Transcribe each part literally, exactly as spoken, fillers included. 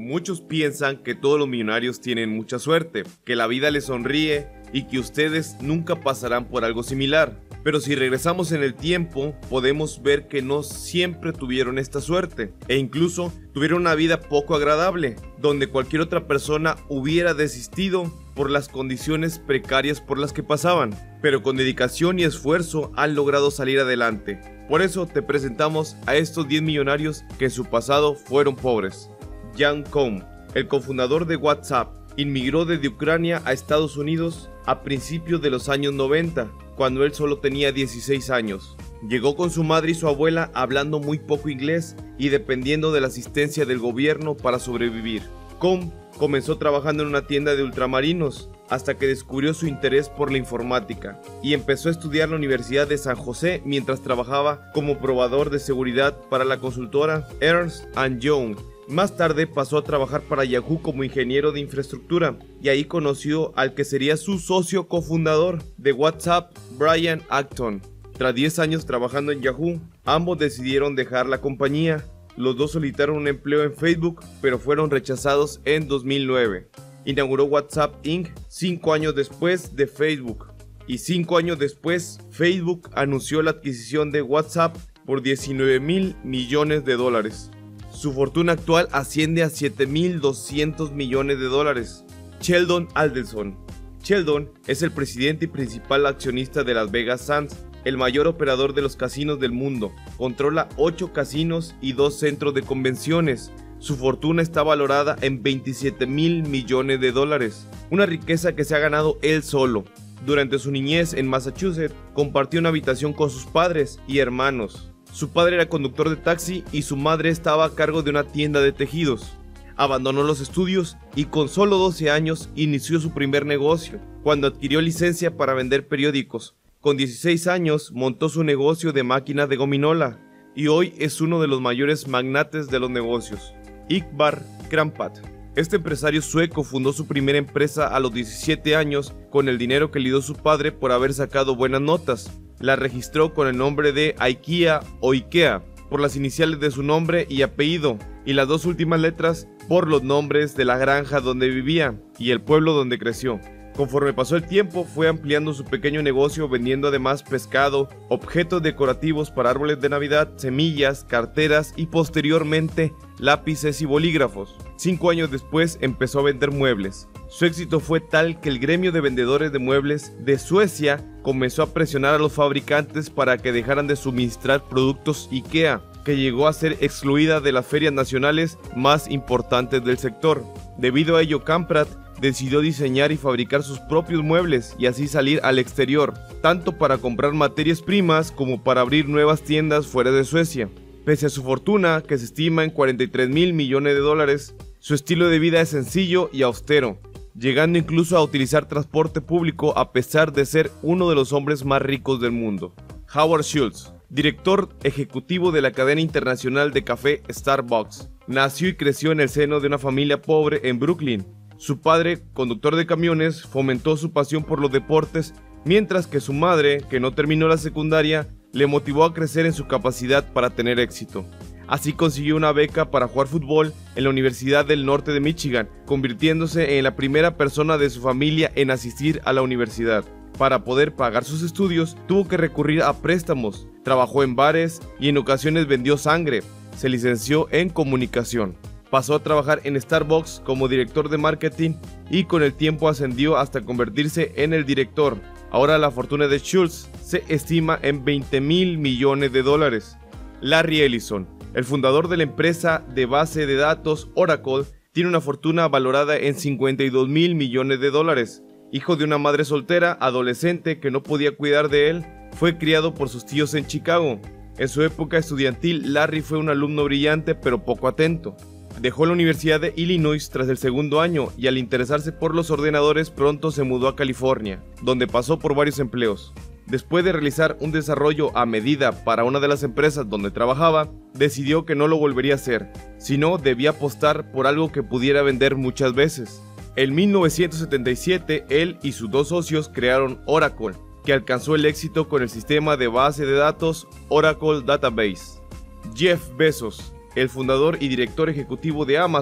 Muchos piensan que todos los millonarios tienen mucha suerte, que la vida les sonríe y que ustedes nunca pasarán por algo similar. Pero si regresamos en el tiempo, podemos ver que no siempre tuvieron esta suerte, e incluso tuvieron una vida poco agradable, donde cualquier otra persona hubiera desistido por las condiciones precarias por las que pasaban, pero con dedicación y esfuerzo han logrado salir adelante. Por eso te presentamos a estos diez millonarios que en su pasado fueron pobres. Jan Koum, el cofundador de WhatsApp, inmigró desde Ucrania a Estados Unidos a principios de los años noventa, cuando él solo tenía dieciséis años. Llegó con su madre y su abuela hablando muy poco inglés y dependiendo de la asistencia del gobierno para sobrevivir. Koum comenzó trabajando en una tienda de ultramarinos hasta que descubrió su interés por la informática y empezó a estudiar en la Universidad de San José mientras trabajaba como probador de seguridad para la consultora Ernst and Young. Más tarde pasó a trabajar para Yahoo como ingeniero de infraestructura y ahí conoció al que sería su socio cofundador de WhatsApp, Brian Acton. Tras diez años trabajando en Yahoo, ambos decidieron dejar la compañía. Los dos solicitaron un empleo en Facebook, pero fueron rechazados en dos mil nueve. Inauguró WhatsApp incorporated cinco años después de Facebook. Y cinco años después, Facebook anunció la adquisición de WhatsApp por diecinueve mil millones de dólares. Su fortuna actual asciende a siete mil doscientos millones de dólares. Sheldon Adelson. Sheldon es el presidente y principal accionista de Las Vegas Sands, el mayor operador de los casinos del mundo. Controla ocho casinos y dos centros de convenciones. Su fortuna está valorada en veintisiete mil millones de dólares, una riqueza que se ha ganado él solo. Durante su niñez en Massachusetts, compartió una habitación con sus padres y hermanos. Su padre era conductor de taxi y su madre estaba a cargo de una tienda de tejidos. Abandonó los estudios y con solo doce años inició su primer negocio, cuando adquirió licencia para vender periódicos. Con dieciséis años montó su negocio de máquinas de gominola y hoy es uno de los mayores magnates de los negocios. Ingvar Kamprad. Este empresario sueco fundó su primera empresa a los diecisiete años con el dinero que le dio su padre por haber sacado buenas notas. La registró con el nombre de IKEA o IKEA por las iniciales de su nombre y apellido, y las dos últimas letras por los nombres de la granja donde vivía y el pueblo donde creció. Conforme pasó el tiempo, fue ampliando su pequeño negocio vendiendo además pescado, objetos decorativos para árboles de Navidad, semillas, carteras y posteriormente lápices y bolígrafos. Cinco años después empezó a vender muebles. Su éxito fue tal que el gremio de vendedores de muebles de Suecia comenzó a presionar a los fabricantes para que dejaran de suministrar productos IKEA, que llegó a ser excluida de las ferias nacionales más importantes del sector. Debido a ello, Kamprad decidió diseñar y fabricar sus propios muebles y así salir al exterior, tanto para comprar materias primas como para abrir nuevas tiendas fuera de Suecia. Pese a su fortuna, que se estima en cuarenta y tres mil millones de dólares, su estilo de vida es sencillo y austero, llegando incluso a utilizar transporte público a pesar de ser uno de los hombres más ricos del mundo. Howard Schultz, director ejecutivo de la cadena internacional de café Starbucks, nació y creció en el seno de una familia pobre en Brooklyn. Su padre, conductor de camiones, fomentó su pasión por los deportes, mientras que su madre, que no terminó la secundaria, le motivó a crecer en su capacidad para tener éxito. Así consiguió una beca para jugar fútbol en la Universidad del Norte de Michigan, convirtiéndose en la primera persona de su familia en asistir a la universidad. Para poder pagar sus estudios, tuvo que recurrir a préstamos, trabajó en bares y en ocasiones vendió sangre. Se licenció en comunicación. Pasó a trabajar en Starbucks como director de marketing y con el tiempo ascendió hasta convertirse en el director. Ahora la fortuna de Schultz se estima en veinte mil millones de dólares. Larry Ellison, el fundador de la empresa de base de datos Oracle, tiene una fortuna valorada en cincuenta y dos mil millones de dólares. Hijo de una madre soltera, adolescente que no podía cuidar de él, fue criado por sus tíos en Chicago. En su época estudiantil, Larry fue un alumno brillante pero poco atento. Dejó la Universidad de Illinois tras el segundo año y al interesarse por los ordenadores pronto se mudó a California, donde pasó por varios empleos. Después de realizar un desarrollo a medida para una de las empresas donde trabajaba, decidió que no lo volvería a hacer, sino debía apostar por algo que pudiera vender muchas veces. En mil novecientos setenta y siete, él y sus dos socios crearon Oracle, que alcanzó el éxito con el sistema de base de datos Oracle Database. Jeff Bezos, el fundador y director ejecutivo de Amazon,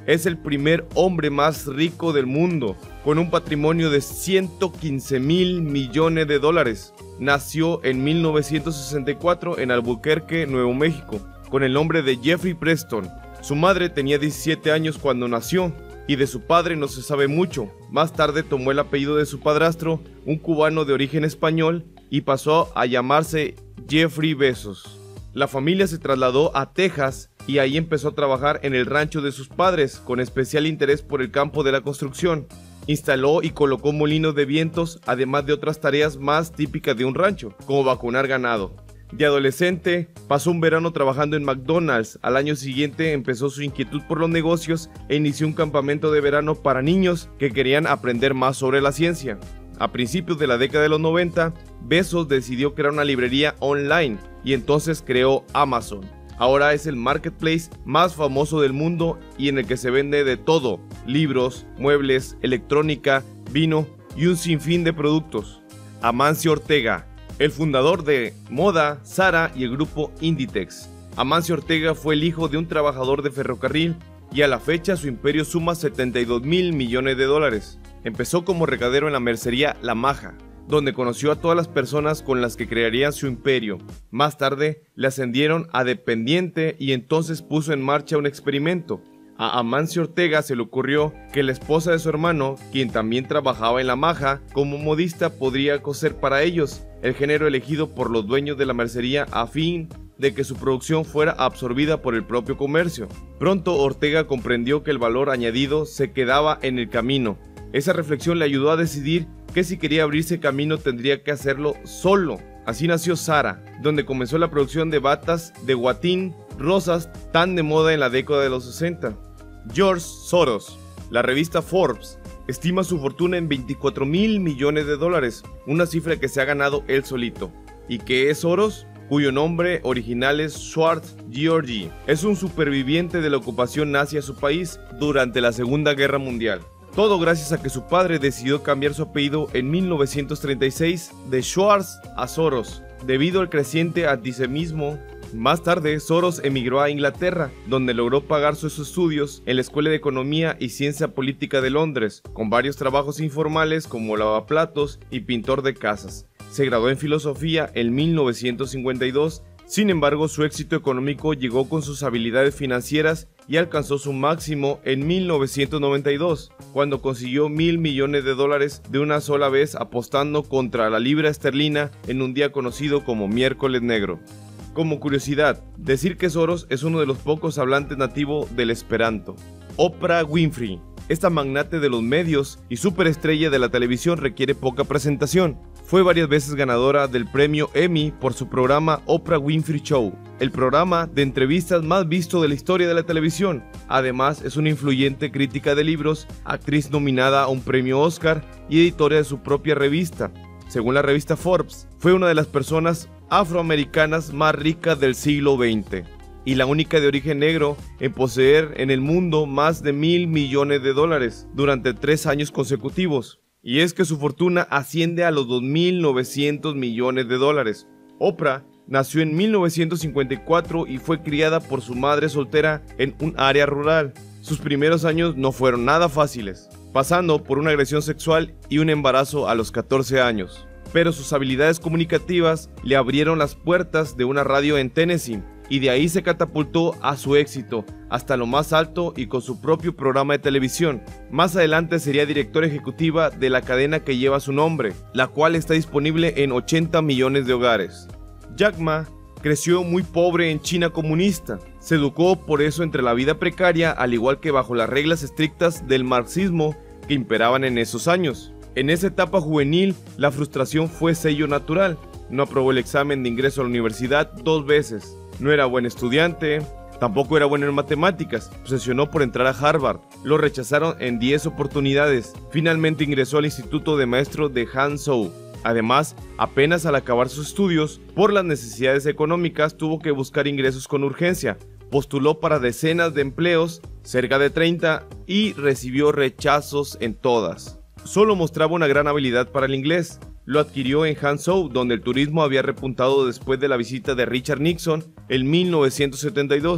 Es el primer hombre más rico del mundo, con un patrimonio de ciento quince mil millones de dólares. Nació en mil novecientos sesenta y cuatro en Albuquerque, Nuevo México, con el nombre de Jeffrey Preston. Su madre tenía diecisiete años cuando nació, y de su padre no se sabe mucho. Más tarde tomó el apellido de su padrastro, un cubano de origen español, y pasó a llamarse Jeffrey Bezos. La familia se trasladó a Texas y ahí empezó a trabajar en el rancho de sus padres, con especial interés por el campo de la construcción. Instaló y colocó molinos de vientos, además de otras tareas más típicas de un rancho, como vacunar ganado. De adolescente, pasó un verano trabajando en McDonald's. Al año siguiente empezó su inquietud por los negocios e inició un campamento de verano para niños que querían aprender más sobre la ciencia. A principios de la década de los noventa, Bezos decidió crear una librería online y entonces creó Amazon. Ahora es el marketplace más famoso del mundo y en el que se vende de todo: libros, muebles, electrónica, vino y un sinfín de productos. Amancio Ortega, el fundador de Moda, Zara y el grupo Inditex. Amancio Ortega fue el hijo de un trabajador de ferrocarril y a la fecha su imperio suma setenta y dos mil millones de dólares. Empezó como recadero en la mercería La Maja, donde conoció a todas las personas con las que crearían su imperio. Más tarde le ascendieron a dependiente y entonces puso en marcha un experimento. A Amancio Ortega se le ocurrió que la esposa de su hermano, quien también trabajaba en La Maja como modista, podría coser para ellos, el género elegido por los dueños de la mercería a fin de que su producción fuera absorbida por el propio comercio. Pronto Ortega comprendió que el valor añadido se quedaba en el camino. Esa reflexión le ayudó a decidir que si quería abrirse camino tendría que hacerlo solo. Así nació Zara, donde comenzó la producción de batas de guatín rosas tan de moda en la década de los sesenta. George Soros. La revista Forbes estima su fortuna en veinticuatro mil millones de dólares, una cifra que se ha ganado él solito. ¿Y qué es Soros? Cuyo nombre original es Schwartz Georgi. Es un superviviente de la ocupación nazi a su país durante la Segunda Guerra Mundial. Todo gracias a que su padre decidió cambiar su apellido en mil novecientos treinta y seis de Schwartz a Soros, debido al creciente antisemitismo. Más tarde, Soros emigró a Inglaterra, donde logró pagar sus estudios en la Escuela de Economía y Ciencia Política de Londres, con varios trabajos informales como lavaplatos y pintor de casas. Se graduó en filosofía en mil novecientos cincuenta y dos. Sin embargo, su éxito económico llegó con sus habilidades financieras y alcanzó su máximo en mil novecientos noventa y dos, cuando consiguió mil millones de dólares de una sola vez apostando contra la libra esterlina en un día conocido como Miércoles Negro. Como curiosidad, decir que Soros es uno de los pocos hablantes nativos del esperanto. Oprah Winfrey. Esta magnate de los medios y superestrella de la televisión requiere poca presentación. Fue varias veces ganadora del premio Emmy por su programa Oprah Winfrey Show, el programa de entrevistas más visto de la historia de la televisión. Además, es una influyente crítica de libros, actriz nominada a un premio Oscar y editora de su propia revista. Según la revista Forbes, fue una de las personas afroamericanas más ricas del siglo veinte y la única de origen negro en poseer en el mundo más de mil millones de dólares durante tres años consecutivos. Y es que su fortuna asciende a los dos mil novecientos millones de dólares. Oprah nació en mil novecientos cincuenta y cuatro y fue criada por su madre soltera en un área rural. Sus primeros años no fueron nada fáciles, pasando por una agresión sexual y un embarazo a los catorce años. Pero sus habilidades comunicativas le abrieron las puertas de una radio en Tennessee, y de ahí se catapultó a su éxito hasta lo más alto y con su propio programa de televisión. Más adelante sería directora ejecutiva de la cadena que lleva su nombre, la cual está disponible en ochenta millones de hogares. Jack Ma creció muy pobre en China comunista. Se educó por eso entre la vida precaria, al igual que bajo las reglas estrictas del marxismo que imperaban en esos años. En esa etapa juvenil, la frustración fue sello natural. No aprobó el examen de ingreso a la universidad dos veces. No era buen estudiante, tampoco era bueno en matemáticas, obsesionó por entrar a Harvard. Lo rechazaron en diez oportunidades. Finalmente ingresó al Instituto de Maestro de Hangzhou. Además, apenas al acabar sus estudios, por las necesidades económicas, tuvo que buscar ingresos con urgencia. Postuló para decenas de empleos, cerca de treinta, y recibió rechazos en todas. Solo mostraba una gran habilidad para el inglés. Lo adquirió en Hangzhou, donde el turismo había repuntado después de la visita de Richard Nixon en mil novecientos setenta y dos.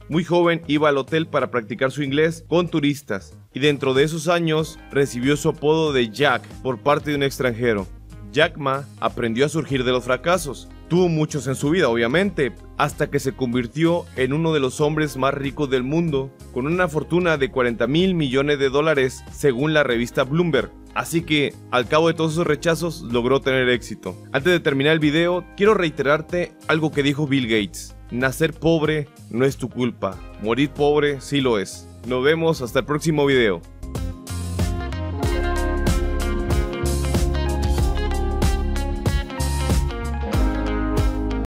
Muy joven iba al hotel para practicar su inglés con turistas y dentro de esos años recibió su apodo de Jack por parte de un extranjero. Jack Ma aprendió a surgir de los fracasos. Tuvo muchos en su vida, obviamente, hasta que se convirtió en uno de los hombres más ricos del mundo, con una fortuna de cuarenta mil millones de dólares según la revista Bloomberg. Así que, al cabo de todos esos rechazos, logró tener éxito. Antes de terminar el video, quiero reiterarte algo que dijo Bill Gates. Nacer pobre no es tu culpa, morir pobre sí lo es. Nos vemos hasta el próximo video.